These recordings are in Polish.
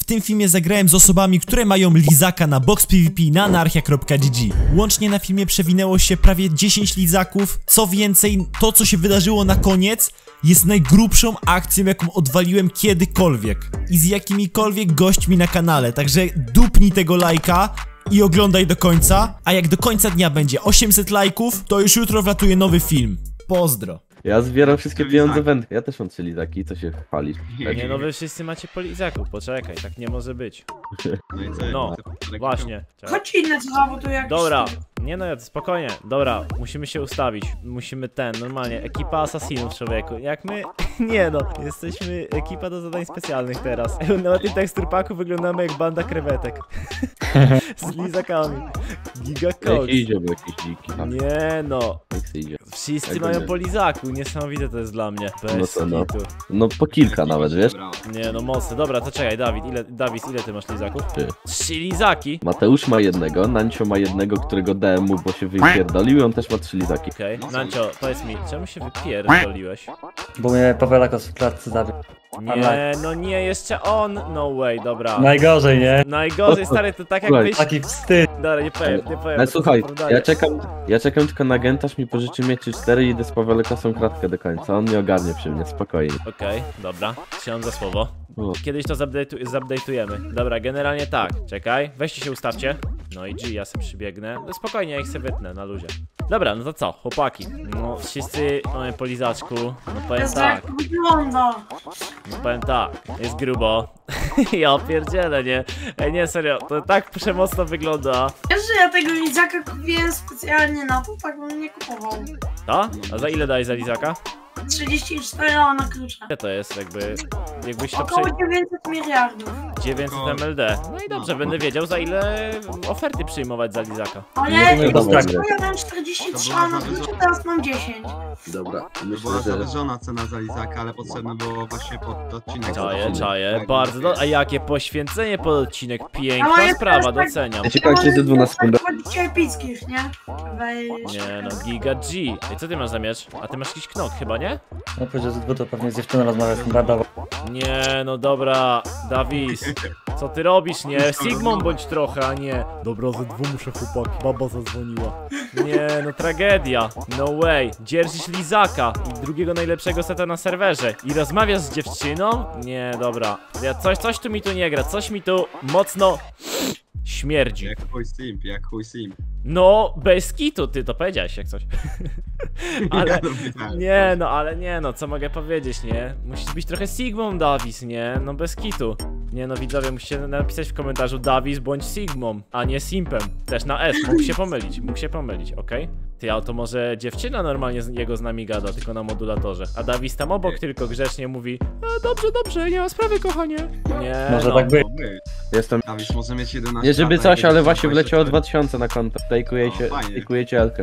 tym filmie zagrałem z osobami, które mają lizaka na box PvP na anarchia.gg. Łącznie na filmie przewinęło się prawie 10 lizaków. Co więcej, to co się wydarzyło na koniec jest najgrubszą akcją, jaką odwaliłem kiedykolwiek i z jakimikolwiek gośćmi na kanale, także dupnij tego lajka i oglądaj do końca, a jak do końca dnia będzie 800 lajków, to już jutro wlatuje nowy film. Pozdro. Ja zbieram wszystkie pieniądze wędki. Ja też mam 3 lizaki, co się chwalisz? Nie no, wy wszyscy macie po lizaku, poczekaj, tak nie może być. No i co? No, właśnie. Chodź inne co, bo tu jak... Dobra, nie no, spokojnie, dobra, musimy się ustawić, musimy normalnie, ekipa asasinów, człowieku, jak my, nie no, jesteśmy ekipa do zadań specjalnych teraz. Na tym teksturpaku wyglądamy jak banda krewetek. Z lizakami. Giga Jak Cox. idzie, bo jakiś dziki tam. Nie no, Jak idzie. wszyscy Jak mają nie. po lizaku, niesamowite to jest dla mnie. Bez No to no. kitu. No po kilka nawet, wiesz? Nie no, mocne, dobra, to czekaj, Dawid, ile ty masz lizaków? 3. 3 lizaki? Mateusz ma jednego, Nancio ma jednego, którego dałem mu, bo się wypierdolił i on też ma 3 lizaki. Okej, Nancio, powiedz mi, czemu się wypierdoliłeś? Bo mnie Pawelakos w klatce zabił. Nie, no nie, jeszcze on, no way, dobra. Najgorzej, nie? Najgorzej, stary, to tak Słuchaj. jakbyś... Taki wstyd. Dobra, nie powiem. Ale słuchaj, Dalej. ja czekam tylko na Gentaż mi pożyczy mieczy 4 i idę z Pawelekosą kratkę do końca. On nie ogarnie przy mnie, spokojnie. Okej, dobra, trzymam za słowo. O. Kiedyś to zupdate'ujemy. Dobra, generalnie tak, czekaj, weźcie się ustawcie. No i G, ja sobie przybiegnę. No spokojnie, ja ich sobie wytnę na luzie. Dobra, no to co, chłopaki? No wszyscy mamy po lizaczku. No powiem Jest tak, jak wygląda. no powiem tak, jest grubo. Ja pierdzielę, nie? Ej, nie, serio, to tak przemocno wygląda. Wiesz, że ja tego lizaka kupiłem specjalnie na to, tak bym nie kupował. To? A za ile daj za lizaka? 34 na klucze. Ile to jest jakbyś to Około 900 miliardów. 900 MLD. No i dobrze, będę wiedział za ile oferty przyjmować za lizaka. Ale Nie, dobra. ja mam 43 na klucze, teraz mam 10. Dobra, Była zawyżona cena za lizaka, ale potrzebne było właśnie pod odcinek. Czaję, Tak, bardzo wiesz. A jakie poświęcenie pod odcinek, A piękna moje sprawa, też tak- doceniam. Ja ci kończę ze 12 sekund. Chodzicie epickich, nie? Weź. Nie no, Giga G. Ej, co ty masz za miecz? A ty masz jakiś knok chyba, nie? No powiedział, że to pewnie z dziewczyną rozmawia z tym bardowo. Nie no, dobra, Dawis. Co ty robisz, nie? Sigmą bądź trochę, a nie. Dobra, ze dwóch muszę chłopaki, baba zadzwoniła. Nie no, tragedia. No way. Dzierżysz lizaka i drugiego najlepszego seta na serwerze. I rozmawiasz z dziewczyną? Nie, dobra. Coś tu mi tu nie gra, coś mi tu mocno śmierdzi. Jak chuj simp. No, bez kitu, ty to powiedziałeś jak coś. Ale, nie no, co mogę powiedzieć, nie? Musisz być trochę Sigmą, Dawis, nie? No bez kitu. Nie no, widzowie, musicie napisać w komentarzu Dawis bądź Sigmą, a nie Simpem. Też na S, mógł się pomylić, okej? Ty, a to może dziewczyna normalnie jego z nami gada, tylko na modulatorze. A Dawis tam obok tylko grzecznie mówi dobrze, nie ma sprawy, kochanie. Nie, Może no. tak być. Jestem. Dawid może mieć 11 Nie żeby lat, coś, jak ale jest właśnie wleciało 24. 2000 na konto. Tejkujecie Elkę.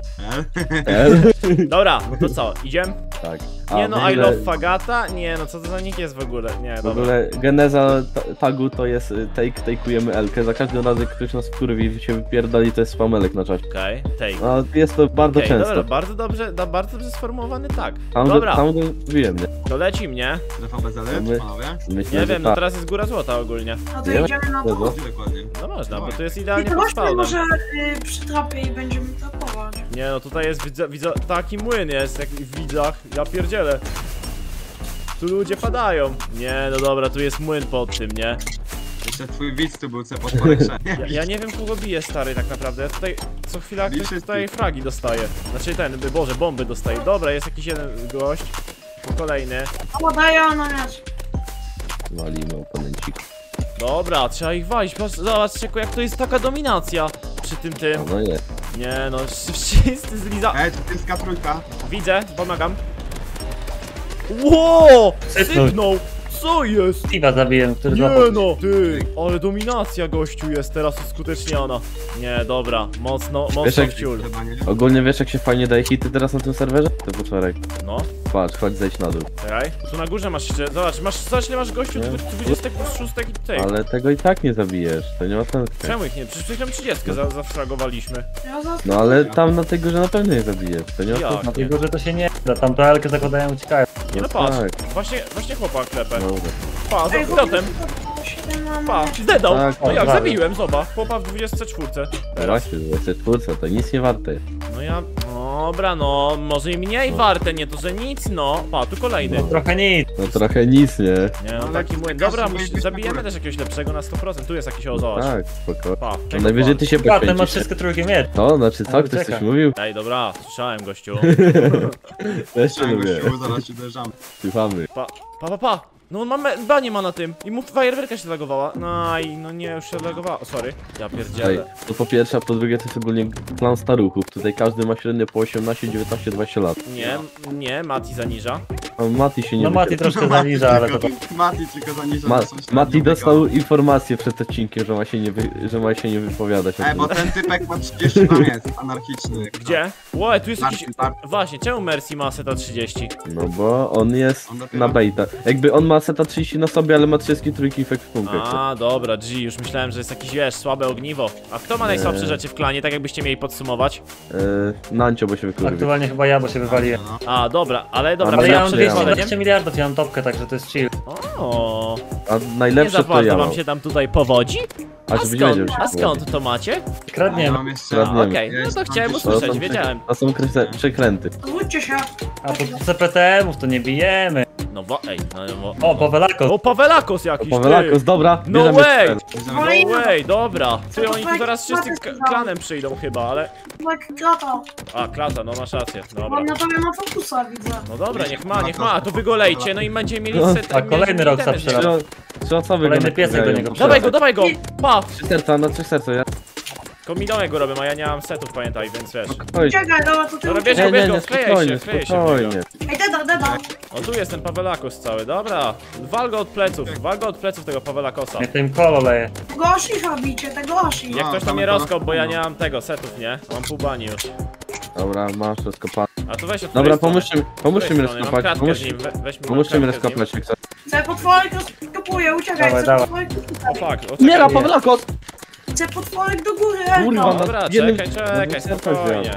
Dobra, no to co, idziemy? Tak. Nie w no, ogóle- I love Fagata? Nie no, co to za nick jest w ogóle? Nie, W dobra. ogóle geneza tagu to jest tejkujemy Elkę. Za każdym razem jak ktoś nas wkurwi i się wypierdoli, to jest spamelek na czacie. Okej, take. No jest to bardzo Okej, często. dobra, bardzo dobrze sformułowany tak. Tam Dobra, mówiłem, nie? to leci mnie. Strefa BZL, My- panowie? Myślę, Nie że wiem, no tak. teraz jest góra złota ogólnie. No to Nie? idziemy na to. Tego? Gdzie dokładnie? No można, bo tu jest I idealnie to pod właśnie spawnem. może przy trapie i będziemy tapować. Nie no, tutaj jest, widzę, taki młyn jest, jak w widzach. Ja pierdzielę. Tu ludzie padają. Nie, no dobra, tu jest młyn pod tym, nie? Jeszcze twój widz tu był co podporek. Ja nie wiem kogo bije, stary, tak naprawdę. Ja tutaj co chwila ktoś Liczy tutaj ty. fragi dostaje. Znaczy Boże, bomby dostaje. Dobra, jest jakiś jeden gość. Kolejny. O, daję na miecz. Walimy oponencik. Dobra, trzeba ich walić. Zobaczcie, jak to jest taka dominacja przy tym. No nie. Nie no, wszyscy zliza... Tu jest trójka. Widzę, pomagam. Ło! Sypnął. Sypnął! Co jest? Steve'a zabiłem, który Nie złapał. no, ty! Ale dominacja gościu jest teraz uskuteczniona. Nie, dobra, mocno Wiesz, jak- wciul. Chyba nie. Ogólnie wiesz jak się fajnie daje hity teraz na tym serwerze? To poczorek. No, Patrz, chodź zejść na dół. czekaj. Tu na górze masz jeszcze, zobacz ile masz gościu, Nie. 26 i tej. Ale tego i tak nie zabijesz, to nie ma sensu. Czemu ich nie? Przecież przed chwilą 30 zafragowaliśmy. Ja za... No ale tam na tej górze na pewno nie zabijesz, to nie ma Jak? sensu. Dlatego, że to się nie da. Tam to Elkę zakładają, uciekają. Nie no patrz, tak. właśnie chłopak klepę. Dobra. Pa, za Ej, pilotem. chłopaki, Pa, dedał. Tak, No jak, prawie. zabiłem, zobacz. Chłopa w 24. Teraz. Właśnie, 24, to nic nie warte. No ja... Dobra, no, może i mniej warte, nie to, że nic, no. Pa, tu kolejny. Trochę nic. No trochę nic, nie? Nie, no Ale taki młyn. każdy Dobra, wejdzie na zabijemy górę. też jakiegoś lepszego na 100%. Tu jest jakiś ozorz. Tak, spoko. Pa, No tego najwyżej ty się Ten ma poświęcisz. wszystkie trójki mieć. To, znaczy co, Ale ktoś coś czeka. mówił? Ej, dobra, słyszałem, gościu. Też się Tak, lubię, gościu, zaraz ci uderzamy. słuchamy. Pa. No mamy, banie ma na tym. I mu fajerwerka się lagowała. No i no nie, już się lagowała. O, sorry. Ja Ej, pierdzielę. to po pierwsze, a po drugie to jest ogólnie klan staruchów. Tutaj każdy ma średnio po 18, 19, 20 lat. Nie, Mati zaniża. A Mati się nie No Mati wychyla. troszkę zaniża, ale to... Mati tylko zaniża. Ma, to są średnio Mati biega. dostał informację przed odcinkiem, że ma się nie wypowiadać o tym. Bo ten typek ma 30 tam jest, anarchiczny. Gdzie? Ło, tu jest jakiś... Marcin, Właśnie, czemu Mercy ma seta 30? No bo on jest On dopiero- na baita. Jakby on ma seta 30 na sobie, ale ma 33 w ekwipunku. A, dobra, G, już myślałem, że jest jakiś, wiesz, słabe ogniwo. A kto ma najsłabsze rzeczy w klanie, tak jakbyście mieli podsumować? Nancio, bo się wykurwi. Aktualnie chyba ja, bo się wywaliłem. No. A, dobra, ale dobra, Ale Ale to ja ja mam przed przyjechałem. wywaleniem. 220 miliardów, ja mam topkę, także to jest chill. O, A nie najlepsze za to bardzo ja wam mam. się tam tutaj powodzi? A żebyś wiedział, że A skąd to macie? Ja Kradniemy. mam jeszcze... Kradniemy. A, okej, no to chciałem usłyszeć, wiedziałem. To są przekręty. Zwróćcie się. A to CPTM-ów to nie bijemy. No ej, no O, Pawelako. O, Pawelakos jakiś, Pawelakos, dobra, No bierzemy way! cel. No way, dobra. Ty, oni tu zaraz wszyscy klanem przyjdą chyba, ale... Tak, klata. A, klata, no masz rację, dobra. Mam na tobie ma fokusa, widzę. No dobra, niech ma, to wy go lejcie, no i będziemy mieli No, set... a kolejny rok damage. zaprzela. Trzy osoby Kolejny go piesek do naciągają. niego Dawaj go, pa! 3 serca, na 3 serca, ja. Kombinowe go robię, a ja nie mam setów, pamiętaj, więc wiesz. Spokojnie. Czekaj, dobra, to ty Dobra, uciekaj. bierz go, Nie, bierz nie, go, nie, wklejaj się, spokojnie, wklejaj się w niego. spokojnie. Ej, deda. O, tu jest ten Pawelakos cały, dobra. Wal go od pleców tego Pawelakosa. Ja tym kolo leję. Tego Oshi robicie, tego Oshi. Jak A, ktoś tam tam mnie to rozkop, bo ja no. nie mam tego, setów, nie? Mam pół bani już. Dobra, masz rozkopane. A tu weź od Dobra, której strony? pomóżcie mi Mam rozkopać, kratkę z nim, weźmy pomóżcie mi kratkę z nim. rozkopać, jak chcesz. Chcę potworek rozkopuję, uciekaj, Dawaj, chcę dawaj. potworek do O góry. fuck, Umiera oczekaj. Pawelakos! Chcę potworek do góry, Kurwa, Elko. no. Dobra, jednym- czekaj, no, spokojnie.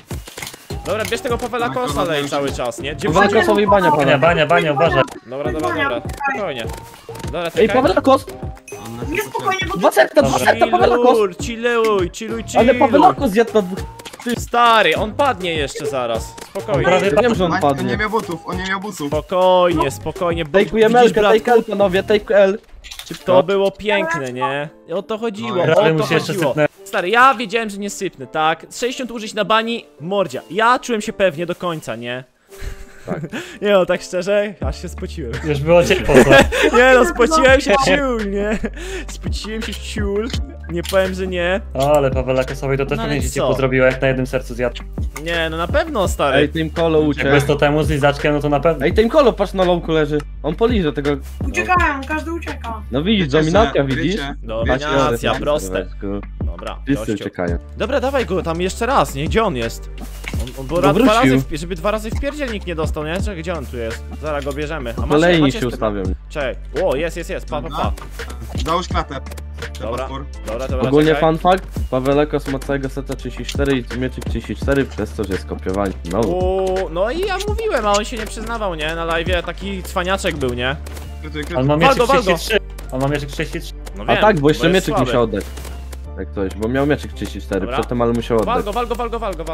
Dobra, bierz tego Pawelakosa lej cały czas, nie? Gdzie Pawelakosowi bania Bania, pana. bania, uważaj. Dobra, spokojnie. Dobra, Ej, czekaj. Pawelakos! Nie spokojnie, bo Dwa serca, dwa Dobra. serca, Pawelakos! Chilluj. Ale Pawelakos zjadł na dwóch. Stary, on padnie jeszcze zaraz. Spokojnie. Prawie Ja wiem, że on On nie padnie. miał butów, on nie miał butów. Spokojnie. Takeujemy Widzisz, L, bratku? take L, panowie, take L. To było piękne, nie? O to chodziło, No, o Prawie to mu się jeszcze chodziło. sypnę. Stary, ja wiedziałem, że nie sypnę, tak? 60 użyć na bani, mordzia. Ja czułem się pewnie do końca, nie? Tak. Nie no, tak szczerze, aż się spociłem. Już było ciepło, co? Nie no, spociłem się w ciul, nie? Spociłem się w ciul. Nie powiem, że nie. O, ale Pawelakosowi to też No ale pewnie się co? ciepło zrobiło, jak na jednym sercu zjadł. Nie, no na pewno, stary. Ej, Team Kolo Jak uciekł. bez to temu z lizaczkiem, no to na pewno. Ej, Team Kolo, patrz na lowku leży. On poliże tego. uciekają, każdy ucieka. No widzisz, Wiecie, dominacja że- widzisz? wiecie, Dominacja, wiecie, proste. Sylweczku. Dobra, Wszyscy gościu. uciekają. Dobra, dawaj go tam jeszcze raz, nie? Gdzie on jest? On bo No dwa razy, wrócił. żeby 2 razy w pierdzielnik nie dostał, nie? Czekaj, gdzie on tu jest? Zaraz go bierzemy. A Kolejni macie się spyta- ustawią. Czekaj. O, jest, pa. Załóż klatę. Dobra. Potwór. Dobra, Ogólnie czekaj. fun fact, Pawelakos ma całego seta 34 i mieczyk 34 przez to, że jest kopiowany. No. No i ja mówiłem, a on się nie przyznawał, nie? Na live'ie taki cwaniaczek był, nie? On ma Wal mieczyk go. 33. On ma mieczyk 33. No A wiem, tak, bo jeszcze jest mieczyk słaby. musiał oddać. Jak coś, bo miał mieczyk 34 Dobra. przedtem, ale musiał Wal oddać. go.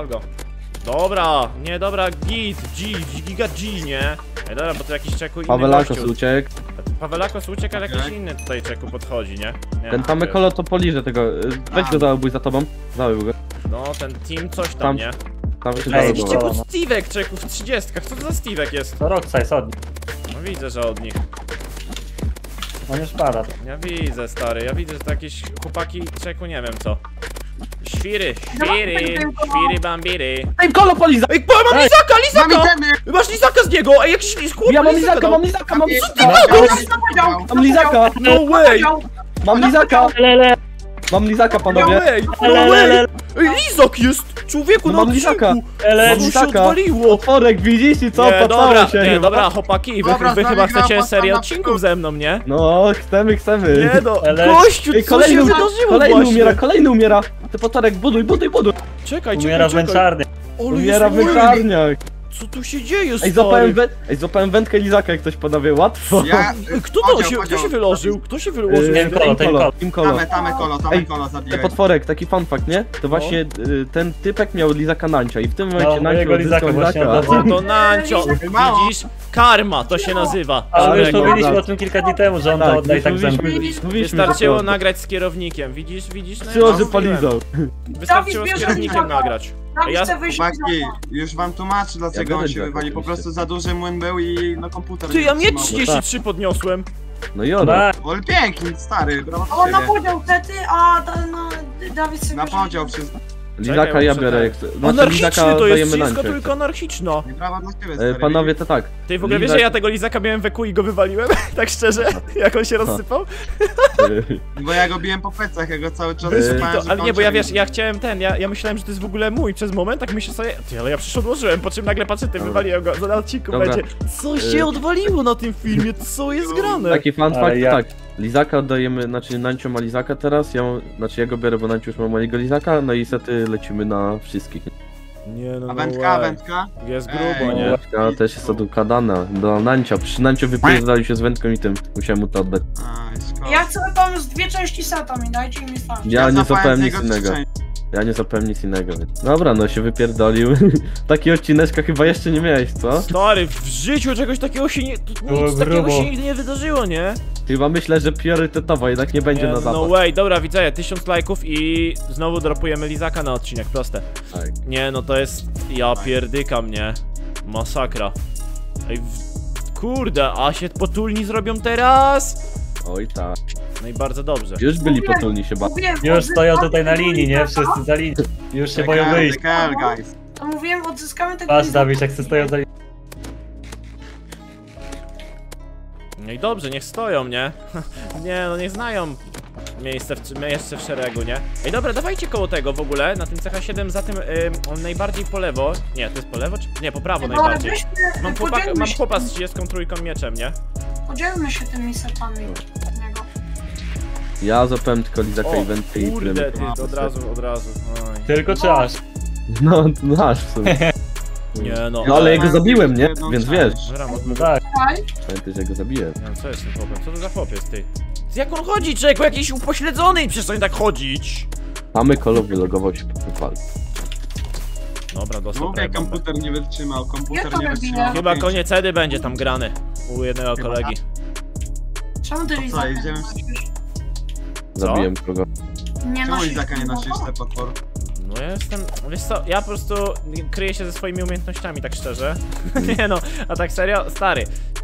Dobra, nie, dobra, giga G, nie? Ej, dobra, bo to jakiś czeku inny Pawelakos gościu. uciekł. Pawelakos uciekł, ale jakiś Tak. inny tutaj czeku podchodzi, nie? Nie Ten wiem. Tamekolo to poliże tego. Weź A. go załój za tobą. Załój go. No, ten team coś tam, Tam- nie? Tam się Ej, załój Jakiś go. dobra. czeku Steve'ek, czeku w 30. Co to za Steve'ek jest? To Rockside, od nich. No widzę, że od nich. On już pada. Ja widzę, stary, ja widzę, że to jakieś chłopaki, czeku, nie wiem co. Świry, bambiry. Ej, Kolo poliza! Ej, mam Ej, lizaka! Mam itemy! Masz lizaka z niego! Ej, jakiś chłop Ja mam lizaka lizaka, dał. mam lizaka, mam Mam Mam lizaka! No way! Mam lizaka! Lele, Mam lizaka, No panowie! way! No lele, way! lele, Ej, lizak jest! Człowieku, No na mam lizaka. odcinku! lele. Mam Co się lizaka. odwaliło? Otworek, widzisz i co? Nie, Pocałe dobra, się nie, chyba. dobra, chłopaki, wy Dobra, chyba gra, chcecie patrz serię na odcinków przód. ze mną, nie? No, chcemy. Nie no, Ale- gościu, Ej, co się wydarzyło kolejny właśnie? umiera. Ty potorek, buduj. Czekaj, Umiera w męczarni. Ole, Umiera w jest męczarniach. Co tu się dzieje, Ej, złapałem wędkę lizaka, jak ktoś panowie, łatwo. Ja... Kto się wyłożył? Kto się wyłożył? Ten kolo. Team Kolo. Tamy kolo Te zabiłeś. potworek, taki fun fact, nie? To właśnie ten typek miał lizaka Nancia i w tym momencie No, Nancio mojego lizaka odzyskał właśnie lizaka. oddadzę. To Nancio, Mało. widzisz? Karma to się nazywa. Ale my już Człowieku. mówiliśmy o tym kilka dni temu, że on to Tak, odda i tak zęby. mówiliśmy, Wystarczyło że to... nagrać z kierownikiem, widzisz? No ja Przyłoży mówiłem. polizał. Wystarczyło z Dawid, kierownikiem bierze nagrać. Dawid Ja- chce wyjść Chłopaki, już wam tłumaczę, dlaczego Ja on się będę wywali. Po oczywiście. prostu za duży młyn był i no komputer Ty, nie ja mnie wytrzymał. 33 podniosłem. No i ona. Ale pięknie, stary, brawo A on dla na ciebie. podział sety, a no, Dawid sobie Na bierze- podział wszystko. Lizaka ja muszę biorę ten. jak chcę. Anarchiczny to jest wszystko, Nancio. tylko anarchiczno. I brawa dla ciebie, stary. Panowie, to tak. Ty w ogóle wiesz, Lizak- że ja tego lizaka miałem we kół i go wywaliłem? Tak szczerze? Jak on się rozsypał? Bo ja go biłem po plecach, ja go cały czas Bez sypałem, że Ale nie, bo ja kończę wiesz, ja chciałem ja myślałem, że to jest w ogóle mój przez moment, tak myślę sobie, ty, ale ja przecież odłożyłem, po czym nagle patrzę, ty, wywaliłem go, na odcinku Dobra. będzie, co się odwaliło na tym filmie, co jest grane? Taki fun Ale fact, ja- tak. Lizaka oddajemy, znaczy Nancio ma lizaka teraz, ja go biorę, bo Nancio już ma mojego lizaka, no i sety lecimy na wszystkich. Nie no, A no wędka, way. wędka? Jest Ej. grubo, nie? Ja też jest odukładana do Nancio, przy Nancio wypierdolił się z wędką i tym, musiałem mu to oddać. Aj, szkoda. Ja chcę pomóc dwie części seta mi, dajcie mi stać. Ja nie zapałem zapałem z nic niego innego. trzy części. Ja nie zapałem nic innego, więc... Dobra, no się wypierdolił. Taki odcineczka chyba jeszcze nie miałeś, co? Stary, w życiu czegoś takiego się nie, Było nic takiego grubo. się nigdy nie wydarzyło, nie? Chyba myślę, że priorytetowo jednak nie będzie Nie, na no zapas. way, dobra, widzowie, 1000 lajków i znowu dropujemy lizaka na odcinek, proste. Tak. Nie, no to jest, ja pierdykam, nie? Masakra. Ej, kurde, a się potulni zrobią teraz? Oj tak. No i bardzo dobrze. Już byli potulni się ba... Mówiłem, Już stoją odzyskamy tutaj na tego linii, nie? lizaka, Wszyscy za linią. Już się boją DKL, wyjść. DKL, guys. To mówiłem, odzyskamy tego Patrz, lizaka. Dawid, jak se stoją za linią. No i dobrze, niech stoją, nie? Nie, no niech znają miejsce w szeregu, nie? Ej, dobra, dawajcie koło tego w ogóle, na tym CH7 za tym, najbardziej po lewo. Nie, to jest po lewo czy... Nie, po prawo Dobra, najbardziej. weźmy, Mam podzielmy się chłopa z tym- 33 mieczem, nie? Podzielmy się tymi setami od niego. Ja zapałem tylko lizaka i O, wędkę i kurde, tyle. ty, od razu. Oj. Tylko czy aż? No, no aż w sumie. Nie, no. No ale ja go Mam zabiłem, nie? jedną Więc część. wiesz. Dobra, No tak. Daj. Pamiętaj, że go zabiłem. Nie wiem, co jest z tym chłopem? Co to za chłop jest, ty? Jak on chodzi, człowieku? Jakiś upośledzony! Przestań tak chodzić! Mamy kolo wylogował się po chwal. Dobra, dostał Mówię, prawie bombę. komputer nie wytrzymał, Ja komputer to nie robię. wytrzymał. Chyba koniec Edy będzie tam grany. U jednego kolegi. Czemu ty co, lizaka idziemy? nie nosisz? Zabiłem kogo. Nie Czemu nosisz Lizaka nie nosisz te potwory? No ja jestem, wiesz co, ja po prostu kryję się ze swoimi umiejętnościami, tak szczerze. Nie no, a tak serio, stary.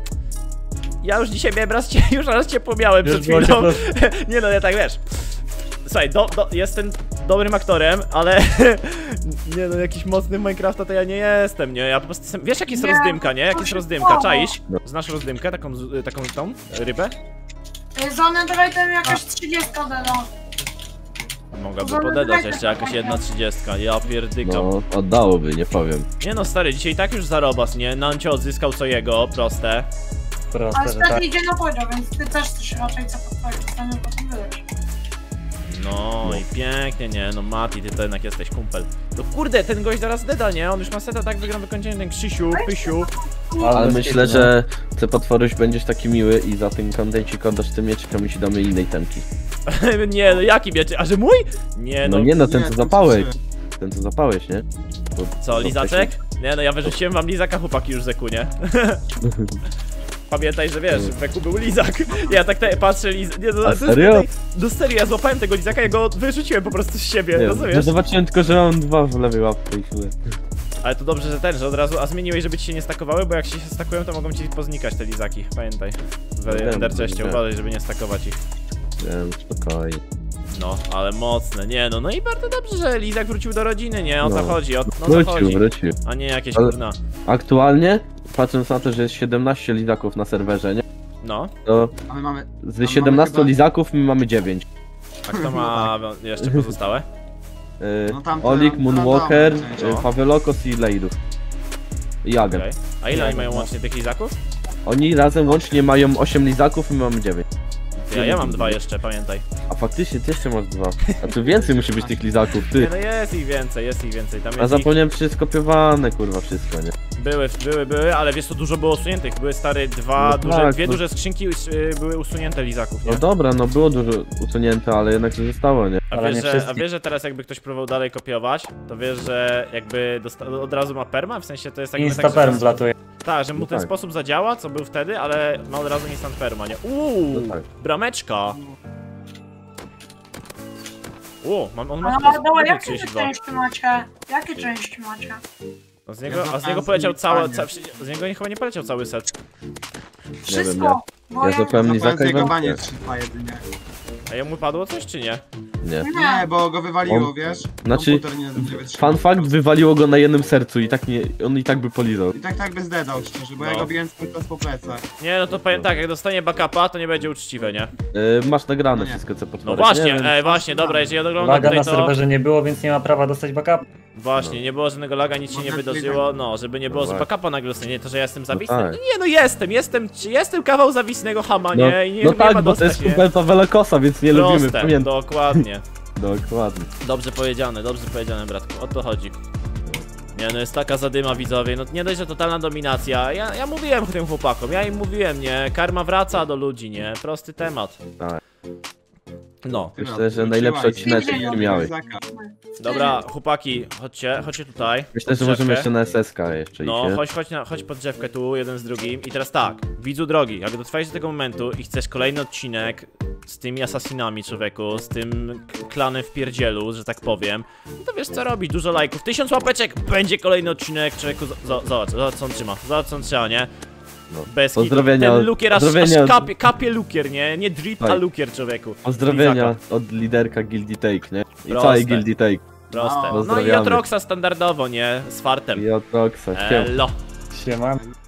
Ja już dzisiaj miałem raz cię pomiałem Już przed było chwilą. ciepło. Nie no, ja tak wiesz. Słuchaj, jestem dobrym aktorem, ale nie no, jakiś mocny Minecrafta to ja nie jestem, nie? Ja po prostu jestem, wiesz jak jest Nie, rozdymka, nie? Jak to jest się rozdymka, stało. czaisz? No. Znasz rozdymkę, taką tą rybę? Za netherite'em jakaś 30 dada. Mogłaby Za podedać netherite'em jeszcze jakaś taka. 1/30, ja pierdykam. No, oddałoby, nie powiem. Nie no stary, dzisiaj i tak już zarobas, nie? Nancio odzyskał co jego, proste. Proste, Ale że stat tak. idzie na podział, więc ty też chcesz raczej co po twoim stanie potem wydać. No i pięknie, nie? No Mati, ty to jednak jesteś kumpel. No kurde, ten gość zaraz deda, nie? On już ma seta tak wygram wykończenie, ten Krzysiu, Pysiu. Ale bez myślę, kitu, że te potworyś będziesz taki miły i za ten kontencik oddasz tym mieczykami ci damy innej temki. Nie, no jaki wiecie, a że mój? Nie no, No nie no, ten Nie, co to zapałeś. trzy. Ten co zapałeś, nie? co, lizaczek? Nie no, ja wyrzuciłem wam lizaka, chłopaki, już zeku, nie? Pamiętaj, że wiesz, w weku był lizak. Ja tak patrzę, nie, no, A serio? No serio, ja złapałem tego lizaka, ja go wyrzuciłem po prostu z siebie, Nie, rozumiesz? no zobaczyłem tylko, że mam dwa w lewej łapce i tyle. Ale to dobrze, że od razu, a zmieniłeś, żeby ci się nie stakowały, bo jak się stakują, to mogą ci poznikać te lizaki, pamiętaj. W Wiem, Enderchestie, wiem. uważaj, żeby nie stakować ich. Wiem, spokojnie. No, ale mocne, nie no, no i bardzo dobrze, że lizak wrócił do rodziny, nie? O co No. chodzi, o co chodzi, Wrócił. a nie jakieś Ale- gówna. Aktualnie, patrząc na to, że jest 17 lizaków na serwerze, nie? No, To A my mamy... z 17 chyba- lizaków my mamy 9. a kto ma jeszcze pozostałe? No tam to- Olik, to Moonwalker, wiadomo, no. Favelokos i Leidów. I Agent. Okej. A ile oni mają łącznie tych lizaków? Oni razem łącznie mają 8 lizaków i my mamy 9. Ja mam 2 jeszcze, pamiętaj. A faktycznie ty jeszcze masz 2. A tu więcej musi być tych lizaków, Nie ty. no jest ich więcej, tam A jest ich zapomniałem, przecież skopiowane, kurwa, wszystko, nie? Były, ale wiesz co, dużo było usuniętych. Były stary dwie duże skrzynki były usunięte lizaków, nie? No dobra, no było dużo usunięte, ale jednak się zostało, nie? A Ale wiesz, nie że, wszystkich. że teraz jakby ktoś próbował dalej kopiować, to wiesz, że jakby od razu ma perma? W sensie to jest jakby Instaperm że, wlatuje. tak, że mu No ten tak. sposób zadziała, co był wtedy, ale ma od razu instant perma, nie? No tak. Brameczka! On ma No dobra, jakie 32. części macie? Jakie części macie? A z niego poleciał z niego chyba nie poleciał cały set. Wszystko! Bo Ja złapałem lizaka i Zjegowanie wędkę. trwa jedynie. A jemu padło coś czy nie? Nie. Nie, bo go wywaliło, wiesz? Znaczy, Komputer nie wytrzymał. Fun fact, wywaliło go na jednym sercu i tak nie, on i tak by polizał. I tak by zdedał, szczerze, bo No. ja go biłem cały czas po plecach. Nie, no to powiem tak, jak dostanie backupa, to nie będzie uczciwe, nie? Masz nagrane No nie. wszystko, co No potworzy. właśnie, właśnie, dobra, jeżeli oglądam Laga tutaj na to... serwerze nie było, więc nie ma prawa dostać backup. Właśnie, nie było żadnego laga, nic się nie Można wydarzyło, no, żeby nie było, No że tak. backupa nagle dostanie, nie to, że ja jestem zawisny. tak. No nie, no jestem kawał zawisnego hama, No, nie? I nie, no nie tak, ma bo to dostać, jest nie? kumpel Pawela Kosa, więc nie lubimy, Proste, pamiętam. dokładnie. Dokładnie. Dobrze powiedziane, bratku, o to chodzi. Nie, no jest taka zadyma, widzowie, no nie dość, że totalna dominacja. Ja mówiłem tym chłopakom, ja im mówiłem, nie? Karma wraca do ludzi, nie? Prosty temat. Tak. No. Myślę, że najlepszy odcinek, jaki miałeś. Dobra, chłopaki, chodźcie tutaj. Myślę, że pod możemy drzewkę. jeszcze na SSK jeszcze No, iść, nie? chodź pod drzewkę tu, jeden z drugim. I teraz tak, widzu drogi, jak dotrwałeś do tego momentu i chcesz kolejny odcinek z tymi asasinami, człowieku, z tym klanem w pierdzielu, że tak powiem, no to wiesz co robić, dużo lajków, 1000 łapeczek, będzie kolejny odcinek, człowieku, zobacz co on trzyma, nie? No. Bez kitu. Pozdrowienia Ten od- lukier aż pozdrowienia kapie lukier, nie drip, a Tak. lukier, człowieku. Pozdrowienia Lizaka. od liderka Guildy Take, nie? I Proste. całej Guildy Take. Proste. No i Pozdrawiamy. od Roxa standardowo, nie? Z fartem. I od Roxa, siema. Elo. Siema.